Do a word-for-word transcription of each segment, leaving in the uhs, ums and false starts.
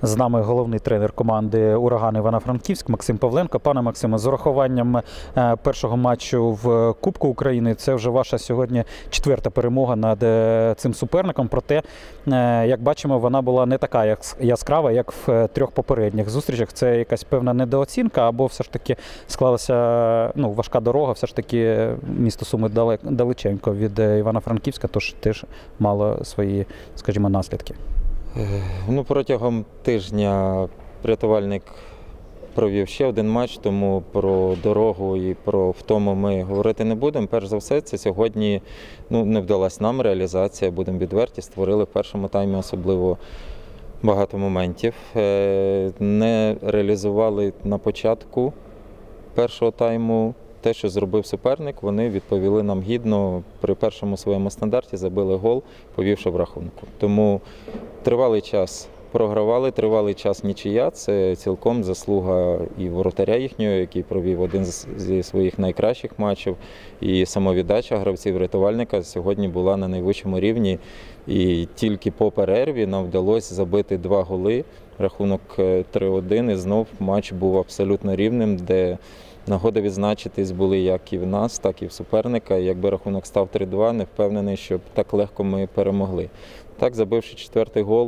З нами головний тренер команди «Ураган» Івано-Франківськ Максим Павленко. Пане Максиме, з урахуванням першого матчу в Кубку України, це вже ваша сьогодні четверта перемога над цим суперником. Проте, як бачимо, вона була не така яскрава, як в трьох попередніх зустрічах. Це якась певна недооцінка, або все ж таки склалася ну, важка дорога, все ж таки місто Суми далеченько від Івано-Франківська, тож теж мало свої, скажімо, наслідки. Ну, протягом тижня рятувальник провів ще один матч, тому про дорогу і про втому ми говорити не будемо. Перш за все, це сьогодні ну, не вдалась нам реалізація, будемо відверті, створили в першому таймі особливо багато моментів. Не реалізували на початку першого тайму те, що зробив суперник, вони відповіли нам гідно, при першому своєму стандарті забили гол, повівши в рахунку. Тому тривалий час програвали, тривалий час нічия, це цілком заслуга і воротаря їхнього, який провів один зі своїх найкращих матчів, і самовіддача гравців рятувальника сьогодні була на найвищому рівні. І тільки по перерві нам вдалося забити два голи, рахунок три один, і знов матч був абсолютно рівним, де нагоди відзначитись були як і в нас, так і в суперника. Якби рахунок став три два, не впевнений, щоб так легко ми перемогли. Так, забивши четвертий гол,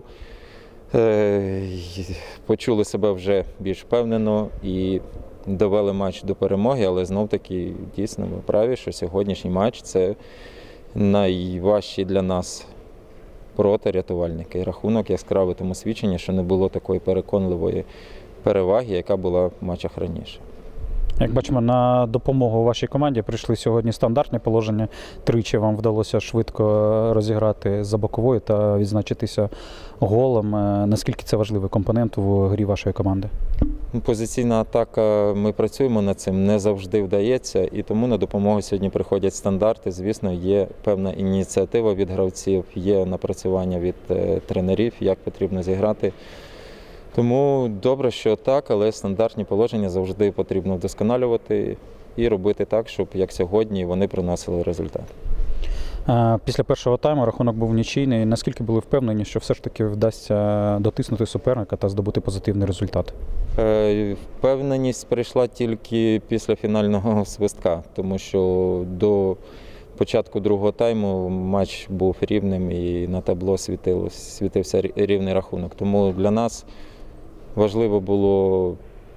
почули себе вже більш впевнено і довели матч до перемоги, але знов-таки дійсно ми праві, що сьогоднішній матч – це найважчий для нас проти рятувальника. І рахунок яскравий тому свідчення, що не було такої переконливої переваги, яка була в матчах раніше. Як бачимо, на допомогу вашій команді прийшли сьогодні стандартні положення. Тричі вам вдалося швидко розіграти за боковою та відзначитися голом. Наскільки це важливий компонент в грі вашої команди? Позиційна атака, ми працюємо над цим, не завжди вдається, і тому на допомогу сьогодні приходять стандарти. Звісно, є певна ініціатива від гравців, є напрацювання від тренерів, як потрібно зіграти. Тому добре, що так, але стандартні положення завжди потрібно вдосконалювати і робити так, щоб, як сьогодні, вони приносили результат. Після першого тайму рахунок був нічийний. Наскільки були впевнені, що все ж таки вдасться дотиснути суперника та здобути позитивний результат? Впевненість прийшла тільки після фінального свистка, тому що до початку другого тайму матч був рівним і на табло світився рівний рахунок. Тому для нас важливо було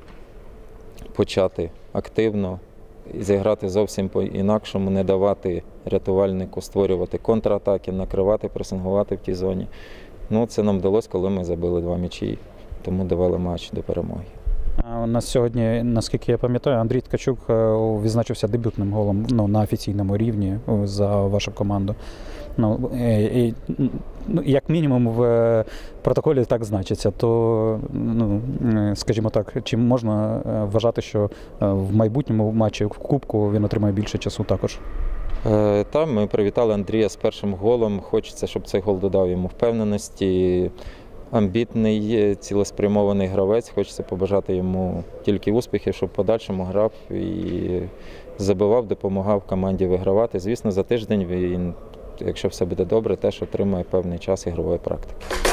почати активно, зіграти зовсім по-інакшому, не давати рятувальнику створювати контратаки, накривати, пресингувати в тій зоні. Ну, це нам вдалося, коли ми забили два м'ячі, тому довели матч до перемоги. У нас сьогодні, наскільки я пам'ятаю, Андрій Ткачук відзначився дебютним голом ну, на офіційному рівні за вашу команду. Ну, і, ну, як мінімум в протоколі так значиться, то, ну, скажімо так, чи можна вважати, що в майбутньому матчі в Кубку він отримає більше часу також? Там ми привітали Андрія з першим голом. Хочеться, щоб цей гол додав йому впевненості. Амбітний, цілеспрямований гравець. Хочеться побажати йому тільки успіхів, щоб в подальшому грав і забивав, допомагав команді вигравати. Звісно, за тиждень він, якщо все буде добре, теж отримає певний час ігрової практики.